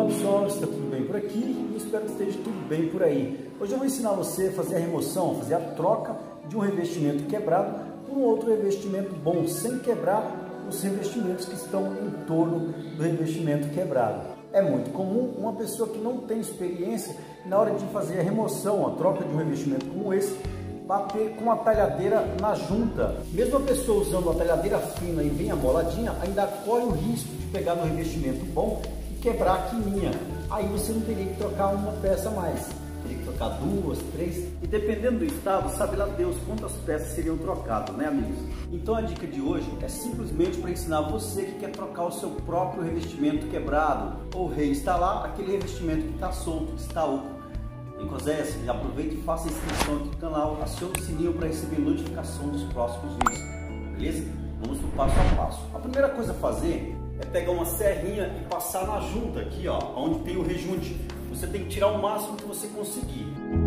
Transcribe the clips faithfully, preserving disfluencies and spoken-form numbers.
pessoal, está tudo bem por aqui? Eu espero que esteja tudo bem por aí. Hoje eu vou ensinar você a fazer a remoção, fazer a troca de um revestimento quebrado por um outro revestimento bom, sem quebrar os revestimentos que estão em torno do revestimento quebrado. É muito comum uma pessoa que não tem experiência, na hora de fazer a remoção, a troca de um revestimento como esse, bater com a talhadeira na junta. Mesmo a pessoa usando a talhadeira fina e bem amoladinha, ainda corre o risco de pegar no revestimento bom e quebrar a quininha. Aí você não teria que trocar uma peça a mais, teria que trocar duas, três, e dependendo do estado, sabe lá Deus quantas peças seriam trocadas, né, amigos? Então a dica de hoje é simplesmente para ensinar você que quer trocar o seu próprio revestimento quebrado ou reinstalar aquele revestimento que está solto, que está oco. Em Oséias, aproveite e faça a inscrição aqui no canal, acione o sininho para receber notificação dos próximos vídeos, beleza? Vamos para o passo a passo. A primeira coisa a fazer é pegar uma serrinha e passar na junta aqui, ó, onde tem o rejunte. Você tem que tirar o máximo que você conseguir.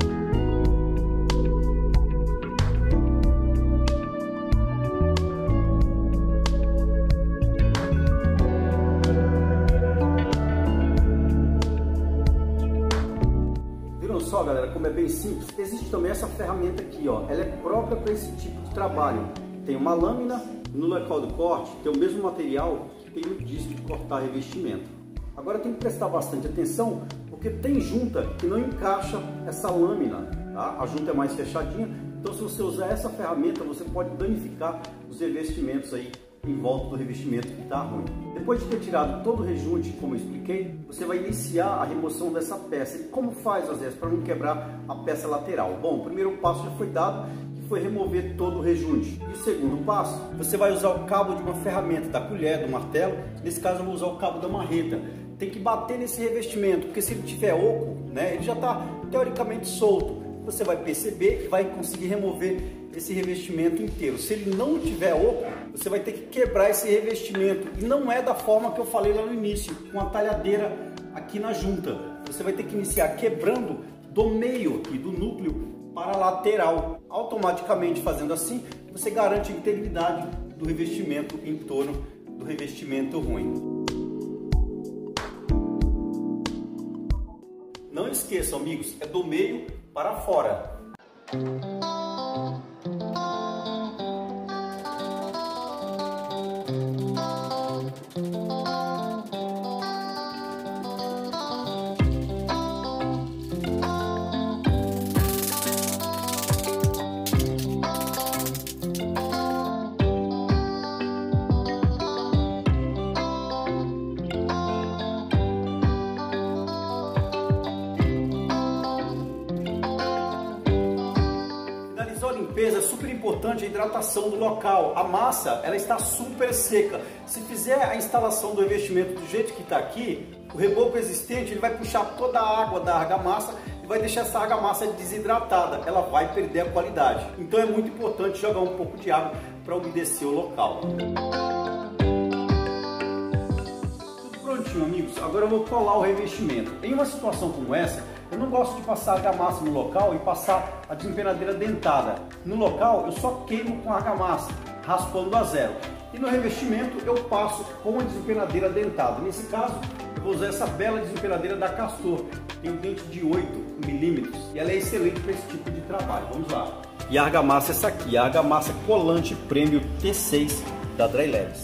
Só, galera, como é bem simples, existe também essa ferramenta aqui, ó. Ela é própria para esse tipo de trabalho. Tem uma lâmina, no local do corte tem o mesmo material que tem no disco de cortar revestimento. Agora tem que prestar bastante atenção, porque tem junta que não encaixa essa lâmina, tá? A junta é mais fechadinha, então se você usar essa ferramenta, você pode danificar os revestimentos aí em volta do revestimento que está ruim. Depois de ter tirado todo o rejunte, como eu expliquei, você vai iniciar a remoção dessa peça. E como faz, às vezes, para não quebrar a peça lateral? Bom, o primeiro passo já foi dado, que foi remover todo o rejunte. E o segundo passo, você vai usar o cabo de uma ferramenta, da colher, do martelo. Nesse caso eu vou usar o cabo da marreta. Tem que bater nesse revestimento, porque se ele tiver oco, né, ele já está teoricamente solto. Você vai perceber e vai conseguir remover esse revestimento inteiro. Se ele não tiver oco, você vai ter que quebrar esse revestimento. E não é da forma que eu falei lá no início, com a talhadeira aqui na junta. Você vai ter que iniciar quebrando do meio aqui, do núcleo para a lateral. Automaticamente fazendo assim, você garante a integridade do revestimento em torno do revestimento ruim. Não esqueçam, amigos, é do meio para fora. É super importante a hidratação do local. A massa, ela está super seca. Se fizer a instalação do revestimento do jeito que está aqui, o reboco existente ele vai puxar toda a água da argamassa e vai deixar essa argamassa desidratada. Ela vai perder a qualidade. Então é muito importante jogar um pouco de água para umedecer o local. Tudo prontinho, amigos. Agora eu vou colar o revestimento. Em uma situação como essa, eu não gosto de passar argamassa no local e passar a desempenadeira dentada. No local eu só queimo com a argamassa, raspando a zero. E no revestimento eu passo com a desempenadeira dentada. Nesse caso eu vou usar essa bela desempenadeira da Castor. Tem um dente de oito milímetros e ela é excelente para esse tipo de trabalho. Vamos lá. E a argamassa é essa aqui, a argamassa colante Premium T seis da Dry Leves.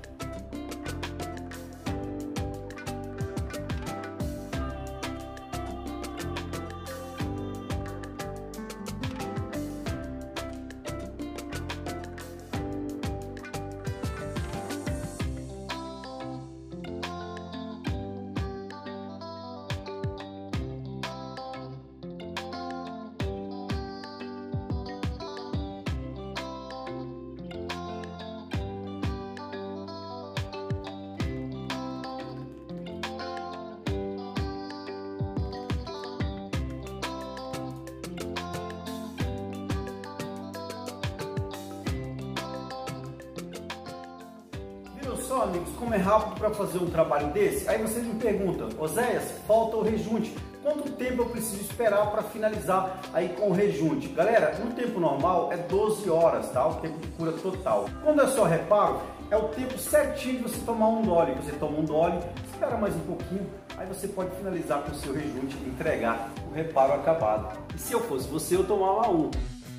Só, amigos, como é rápido para fazer um trabalho desse? Aí vocês me perguntam, Oséias, falta o rejunte. Quanto tempo eu preciso esperar para finalizar aí com o rejunte? Galera, no tempo normal é doze horas, tá? O tempo de cura total. Quando é só reparo, é o tempo certinho de você tomar um Dolly. Você toma um Dolly, espera mais um pouquinho, aí você pode finalizar com o seu rejunte e entregar o reparo acabado. E se eu fosse você, eu tomava um.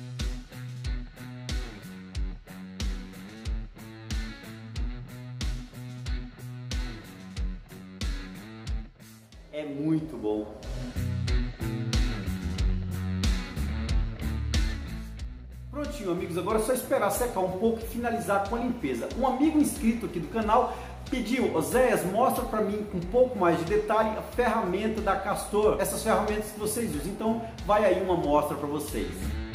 É muito bom. Prontinho, amigos, agora é só esperar secar um pouco e finalizar com a limpeza. Um amigo inscrito aqui do canal pediu: Oséias, mostra para mim com um pouco mais de detalhe a ferramenta da Castor, essas ferramentas que vocês usam. Então vai aí uma amostra para vocês.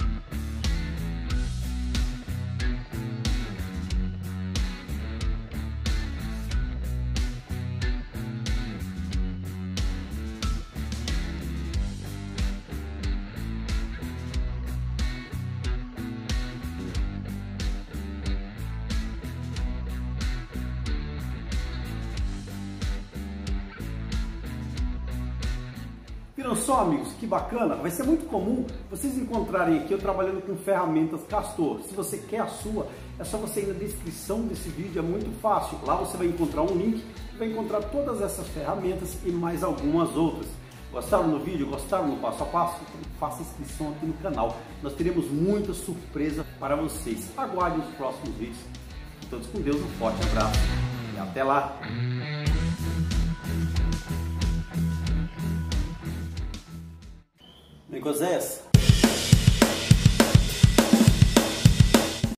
Viram só, amigos, que bacana? Vai ser muito comum vocês encontrarem aqui eu trabalhando com ferramentas Castor. Se você quer a sua, é só você ir na descrição desse vídeo, é muito fácil. Lá você vai encontrar um link, vai encontrar todas essas ferramentas e mais algumas outras. Gostaram do vídeo? Gostaram do passo a passo? Então faça inscrição aqui no canal. Nós teremos muita surpresa para vocês. Aguardem os próximos vídeos. Fiquem todos com Deus, um forte abraço e até lá! Vem com Oséias.